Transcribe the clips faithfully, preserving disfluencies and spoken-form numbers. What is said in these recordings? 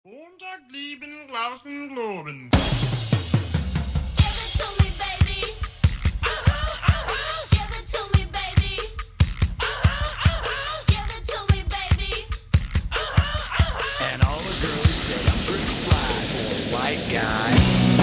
Montag lieben, Glauben, Globen. Give it to me, baby. Uh-huh, uh-huh. Give it to me, baby. Uh-huh, uh-huh. Give it to me, baby. Uh-huh, uh-huh. And all the girls say I'm pretty fly for a white guy.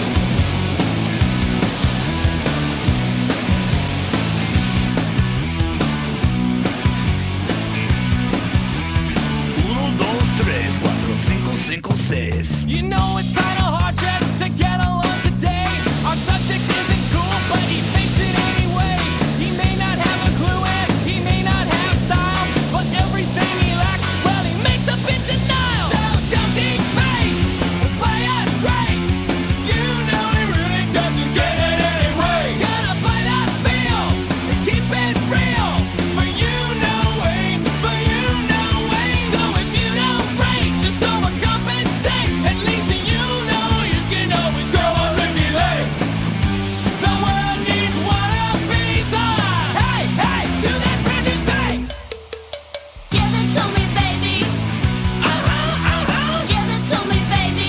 Uno, dos, tres, cuatro, cinco, cinco, seis. You know it's kinda hard just to get along today. Our subject isn't cool, but he thinks it anyway. He may not have a clue and he may not have style, but everything he lacks, well, he makes up in denial. So don't defame or play us straight. You know he really doesn't get it anyway. Gotta play that feel and keep it real. For you know way, for you know way. So if you don't break, just overcompensate. At least you know you can always go on Ricky Lake. The world needs one of these. Ah, hey, hey, do that brand new thing. Give it to me, baby. Uh-huh, uh-huh, Give it to me, baby.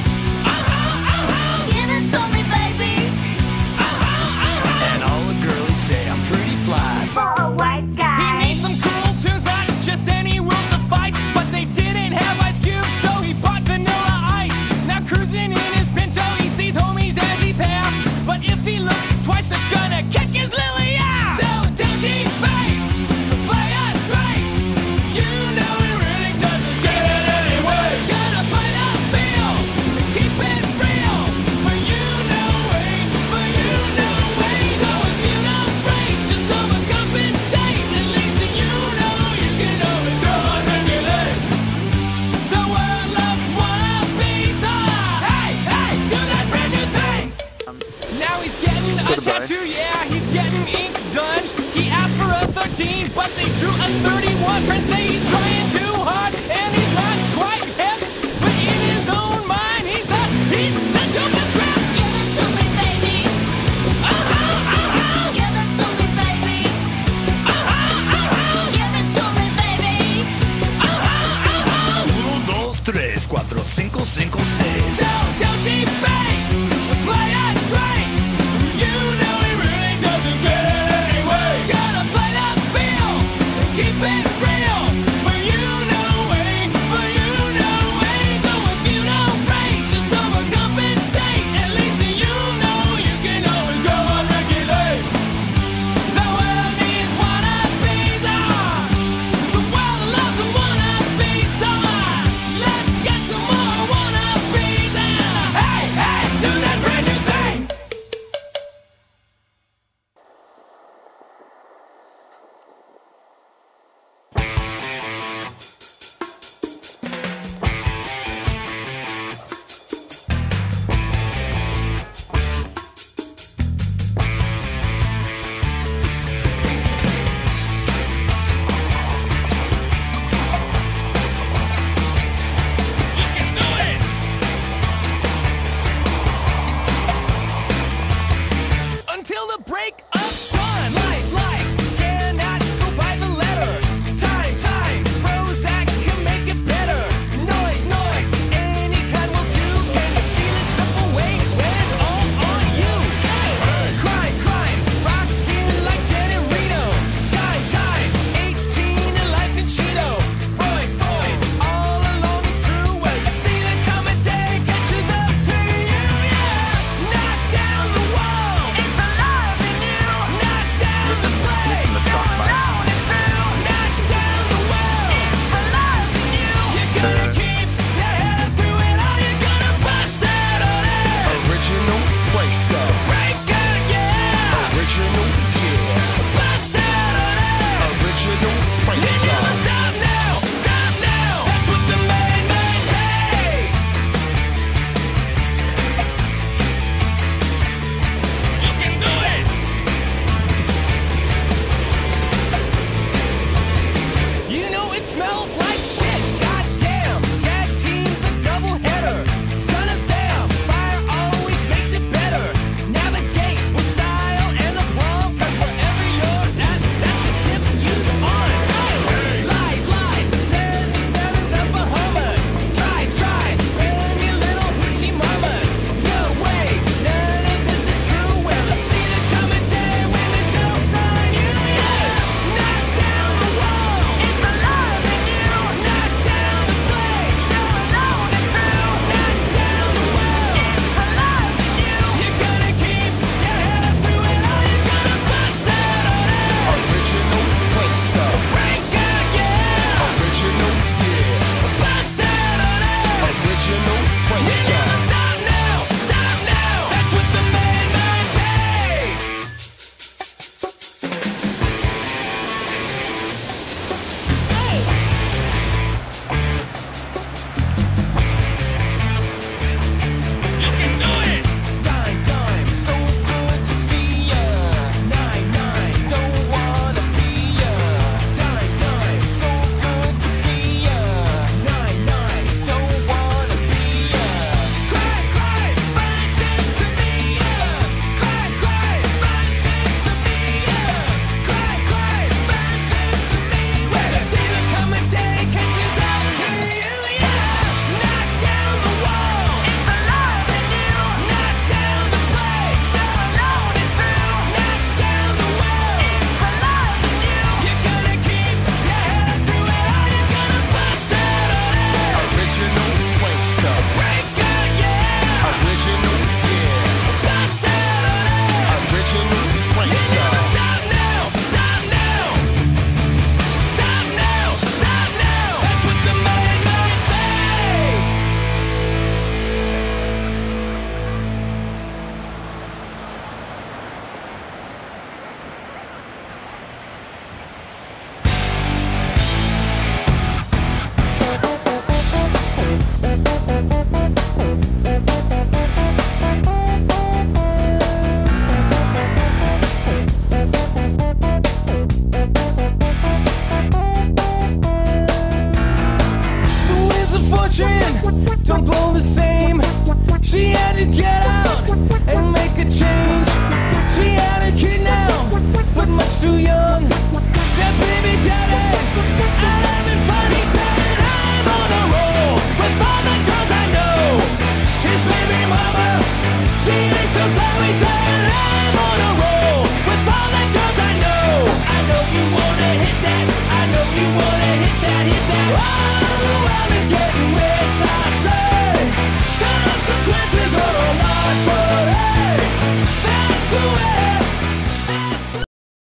uh-huh, uh-huh, Give it to me, baby. uh-huh, uh-huh. And all the girls say I'm pretty fly. For a white He guy. needs some cool tunes, not just any will suffice. But they didn't have Ice Cube, so he bought Vanilla Ice. Now cruising in his Pinto, he sees homies as he passed. But if he looks twice, they're gonna kick his lily ass. So don't defame, play us straight. You know he really doesn't get it anyway. Gotta play the feel and keep it real. For you know way, for you know way. So if you don't break, just overcompensate. At least you know you can always go on regulate. The world loves wannabes. Ah, hey, hey, do that brand new thing. Now he's getting a tattoo, yeah, he's getting ink done. He asked for a thirteen, but they drew a thirty-one. Friends say he's trying too hard, and he's not quite hip. But in his own mind, he's the, he's the dopest rap. Give it to me, baby. Uh-huh, uh-huh, Give it to me, baby. uh-huh, uh-huh, Give it to me, baby. uh-huh, uh-huh. Uno, dos, tres, cuatro, cinco, cinco, seis. So don't defame, play us straight. You know he really doesn't get it anyway. Gotta play that feel and keep it real. For you know way, for you know way. So if you don't break, just overcompensate. At least you know you can always go on regulate. The world needs wannabes. Ah, the world loves wannabes. Ah, let's get some more wannabes. to get out and make a change. She had a kid now, but much too young. That baby daddy's out having fun. He said, I'm on a roll with all the girls I know. His baby mama, she ain't so slow. He said, I'm on a roll with all the girls I know. I know you wanna hit that. I know you wanna hit that, hit that. Oh, the world is getting